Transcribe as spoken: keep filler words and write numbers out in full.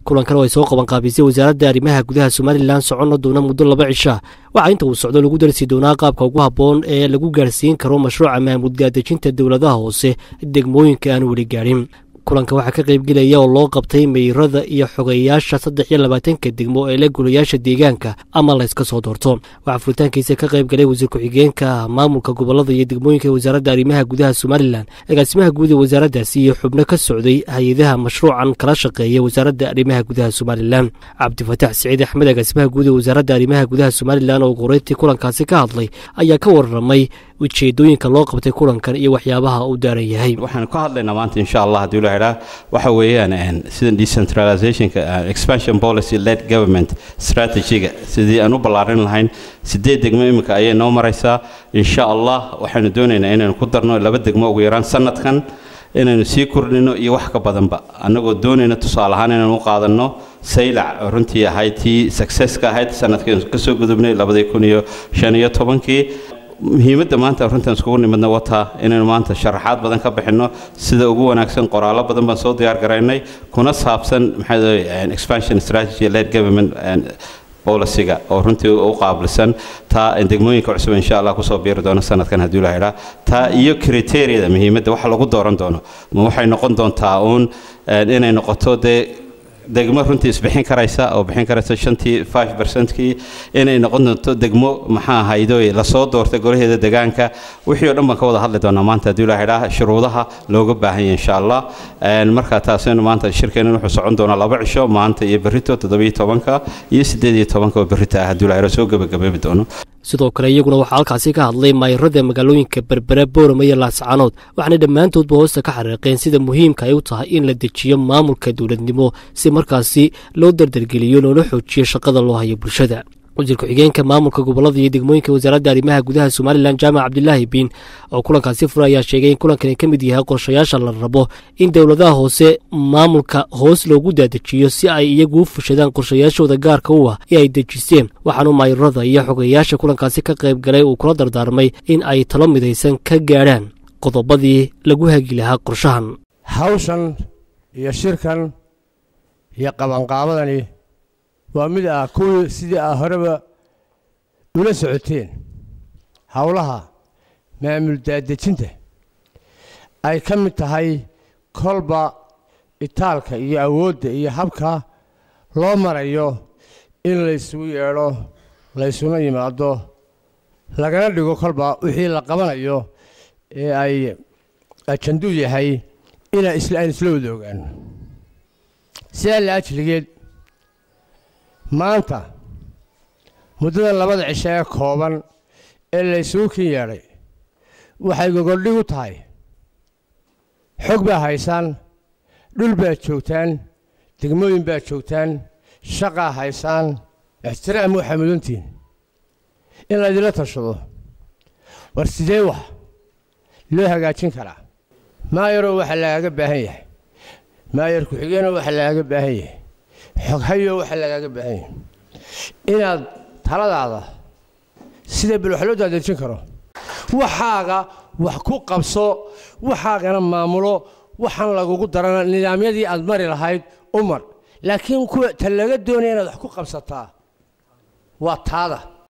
kulankan oo ay soo qaban qaabisay wasaaradda arrimaha gudaha Somaliland socono doona muddo laba cisho waxa inta uu socdo lagu darsi doonaa qaabka ugu habboon ee lagu gaarsiin karo mashruuca maamul gaadajinta dawladaha hoose degmooyinka aan wali gaarin kulanka waxa ka qayb galaya oo loo qabtay meyrada iyo xogeyaasha saddex iyo labaatanka degmo ee la gulayaasha deegaanka ama la iska soo doorto waxa furitaankiisa ka qayb galay wasiir ku-xigeenka maamulka gobolada iyo degmooyinka wasaaradda arrimaha gudaha Somaliland agaasimaha guud ee wasaaraddaasi iyo xubno ka socday hay'adaha mashruucan kala shaqeeya wasaaradda arrimaha gudaha Somaliland Cabdi Fataax Saciid Axmed agaasimaha guud ee wasaaradda arrimaha gudaha Somaliland oo qoreyti kulankaasi ka hadlay ayaa ka warramay ujeedooyinka loo qabtay kulankan iyo waxyaabaha uu daaran yahay waxaan ka hadlaynaa maanta insha Allah hadii loo helaa waxa weeyaan sida decentralization expansion policy led government strategy sidii aan u balaarin lahayn sideed degmo imika ayay noo maraysaa insha Allah waxaan doonaynaa inaan ku darno laba degmo ugu yaraan sanadkan inaan sii kordhino iyo wax ka badanba anagoo doonayna tusaale ahaan inaan u qaadano saylac runtii ahayd success ka ahayd sanadkan ka soo gudubnay laba kun iyo shan iyo toban muhiimadda maanta runtan isku nimadna wata inaan maanta sharaxaad badan ka bixino sida ugu wanaagsan qoraalo badan baan soo diyaar gareynay kuna saabsan maxay expansion strategy led government and policy ga oo runtii u qaabilsan ta degmooyinka cusub insha Allah ku soo biiri doona sanadkan hadii la helaa ta iyo criteria muhiimadda waxa lagu dooran doono ma waxay noqon doontaa uun inay noqoto de degmo runtii isbixin karaysa oo bixin karaysa shantii five percent kii inay noqon doonto degmo maxaa haydo la soo doortay golaheeda deegaanka wixii oo dhan baan ka wada hadli doonaa maanta hadii la helaa shuruudaha looga baahan yahay insha Allah marka taasina maanta shirkeenna wuxuu socon doonaa laba cisho maanta iyo berrito toddoba iyo tobanka iyo siddeed iyo tobanka berrito hadii la helaa soo gabagabeebi doono sidoo kale iyaguna waxa halkaasi ka hadlay mayrada magaalooyinka Berbera Boorama iyo Laascaanood waxaana dhammaantoodba hoosta ka xariiqeen sida muhiimka ay u tahay in la dejiyo maamulka dawladnimo si markaasi loo dardargeliyo loona xoojiyo shaqada loo hayo bulshada wasiir ku-xigeenka maamulka gobolada iyo degmooyinka wasaaradda arrimaha gudaha Somaliland Jaamac Cabdilaahi Bin oo kulankaasi furay ayaa sheegay in kulankan ka mid yahay qorshayaasha la rabo in dawladaha hoose maamulka hoos loogu daadajiyo si ay iyagu u fushadaan qorshayaashooda gaarka u ah ee ay dejisteen waxaanu mayrada iyo xogeyaasha kulankaasi ka qayb galay uu kula dardaarmay in ay talo midaysan ka gaadhaan qodobadii lagu hagi lahaa qorshahan hawshan iyo shirkan iyo qabanqaabadani waa mid ah kuwii sidii ah horeba ula socoteen hawlaha maamul daadejinta ay ka mid tahay kolba itaalka iyo awoodda iyo habka loo marayo in la isugu yeedho la isuna yimaado lagana dhigo kolba wixii la qabanayo ee ay ajandu yahay ina isla isla wada ogaan sidaa la ajligeed maanta muddada labada cisho ee kooban ee la isugu kin yeedhay waxay gogoldhig u tahay xog baa haysaan dhul baad joogtaan degmooyin baad joogtaan shaqaa haysaan ixtiraam waxaa mudantiin in laydinla tashado war sidee wax loo hagaajin karaa maayaroo waxa lagaaga baahan yahay maayar ku-xigeenoo waxa lagaaga baahan yahay xoghayo waxa lagaaga baahan yahay inaad taladaada sida bil wax loo daadejin karo waxaaga wax ku qabso waxaagana maamulo waxaan lagugu darana nidaamyadii aad mari lahayd umar laakiin kuwa talaga doonaya inaad wax ku qabsataa waa taada